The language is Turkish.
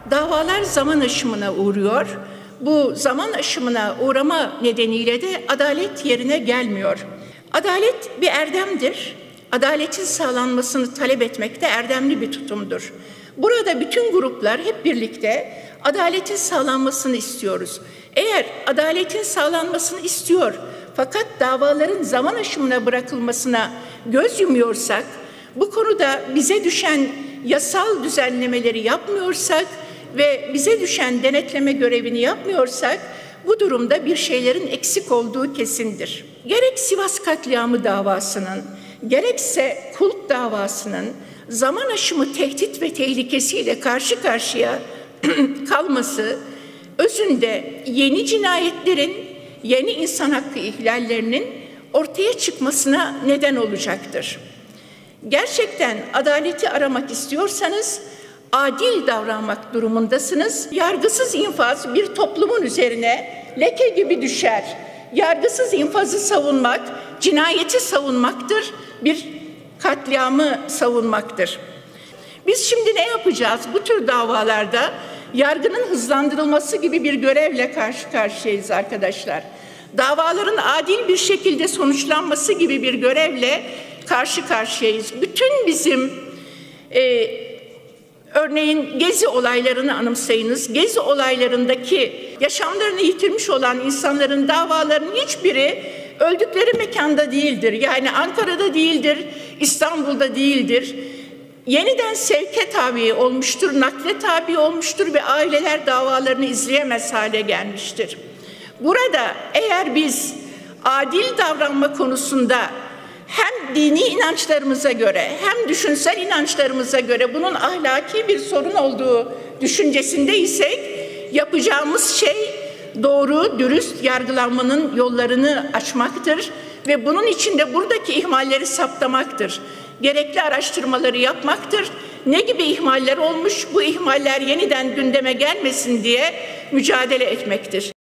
Davalar zaman aşımına uğruyor. Bu zaman aşımına uğrama nedeniyle de adalet yerine gelmiyor. Adalet bir erdemdir. Adaletin sağlanmasını talep etmek de erdemli bir tutumdur. Burada bütün gruplar hep birlikte adaletin sağlanmasını istiyoruz. Eğer adaletin sağlanmasını istiyor fakat davaların zaman aşımına bırakılmasına göz yumuyorsak, bu konuda bize düşen yasal düzenlemeleri yapmıyorsak ve bize düşen denetleme görevini yapmıyorsak, bu durumda bir şeylerin eksik olduğu kesindir. Gerek Sivas katliamı davasının, gerekse Kulp davasının zaman aşımı tehdit ve tehlikesiyle karşı karşıya kalması, özünde yeni cinayetlerin, yeni insan hakkı ihlallerinin ortaya çıkmasına neden olacaktır. Gerçekten adaleti aramak istiyorsanız, adil davranmak durumundasınız. Yargısız infaz bir toplumun üzerine leke gibi düşer. Yargısız infazı savunmak, cinayeti savunmaktır, bir katliamı savunmaktır. Biz şimdi ne yapacağız? Bu tür davalarda yargının hızlandırılması gibi bir görevle karşı karşıyayız arkadaşlar. Davaların adil bir şekilde sonuçlanması gibi bir görevle karşı karşıyayız. Bütün bizim örneğin Gezi olaylarını anımsayınız. Gezi olaylarındaki yaşamlarını yitirmiş olan insanların davalarının hiçbiri öldükleri mekanda değildir. Yani Ankara'da değildir, İstanbul'da değildir. Yeniden sevke tabi olmuştur, nakle tabi olmuştur ve aileler davalarını izleyemez hale gelmiştir. Burada eğer biz adil davranma konusunda hem dini inançlarımıza göre hem düşünsel inançlarımıza göre bunun ahlaki bir sorun olduğu düşüncesindeysek, yapacağımız şey doğru, dürüst yargılanmanın yollarını açmaktır ve bunun için de buradaki ihmalleri saptamaktır. Gerekli araştırmaları yapmaktır. Ne gibi ihmaller olmuş, bu ihmaller yeniden gündeme gelmesin diye mücadele etmektir.